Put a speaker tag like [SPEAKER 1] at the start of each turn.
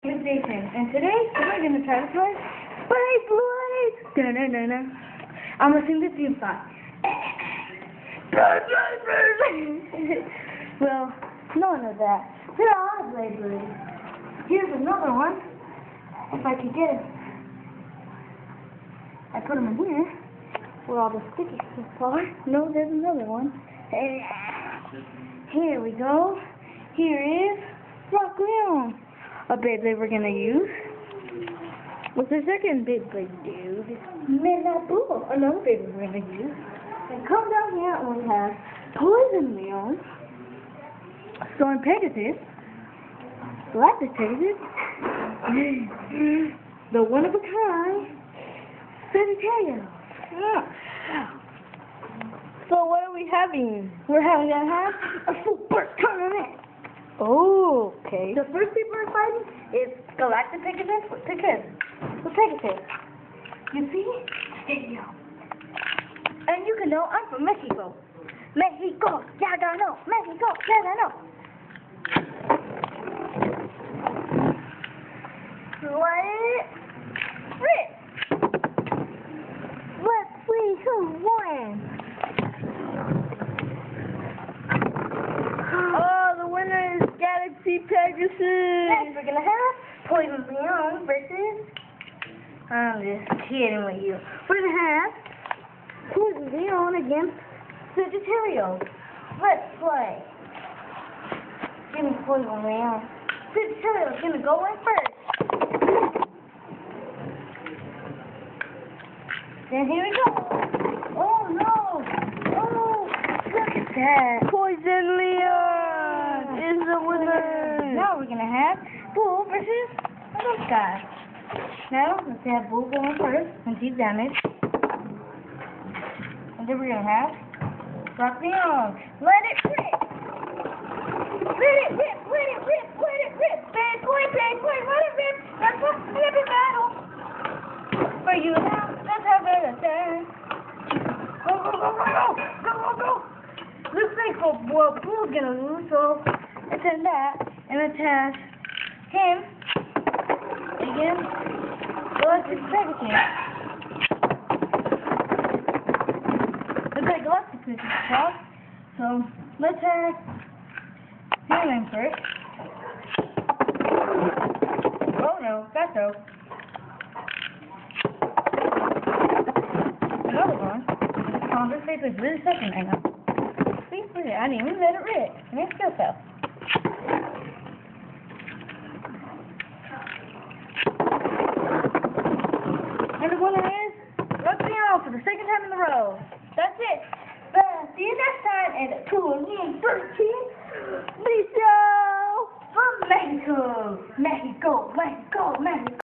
[SPEAKER 1] Jason, and today we're going to try to play Beyblade! Da-na-na-na. I'm going to sing the theme song. Well, none of that. There are Beyblades. Here's another one. If I could get it. I put them in here where all the sticky stuff are. No, there's another one. Here we go. Here is Rock Leon. A Beyblade we're gonna use. What's the second Beyblade, dude? Menabu. Another Beyblade we're gonna use. And come down here and we have Poison Leon, Storm Pegasus, Galactic Pegasus, the one of a kind Sagittarius. So what are we having? We're having a super tournament. Oh, okay. The first people we're fighting is Galactic Pegasus with Pegasus. You see? There you go. And you can know I'm from Mexico. Mexico, ya ganó. Mexico, ya ganó. Let's see who won. Galaxy Pegasus! Next, we're gonna have Poison Leon versus... I'm just kidding with you. We're gonna have Poison Leon against Sagittarius. Let's play. Give me Poison Leon. Sagittarius is gonna go in first. Then here we go. Oh no! Oh, look at that. Poison Leon is the winner. Now we're gonna have Bull versus this guy. Now let's have Bull going first since he's damaged. And then we're gonna have Rock Leon. Let it rip! Let it rip! Let it rip! Let it rip! Bad boy! Bad boy! Let it rip! That's a heavy battle for you now. Let's have a turn. Go go go go go go go go! Looks like Bull's gonna lose, so let's end that and let's have him again. Galactic Pegasus. Looks like Galactic Pegasus top. So let's have him in first. Oh no, that's no. Another one. Oh, this face is really sucking right now. See, look at it. I didn't even let it rip. And it still fell. And the winner is Rock Leon for the second time in a row. That's it. See you next time at 2013. Peace out from Mexico. Mexico, Mexico, Mexico.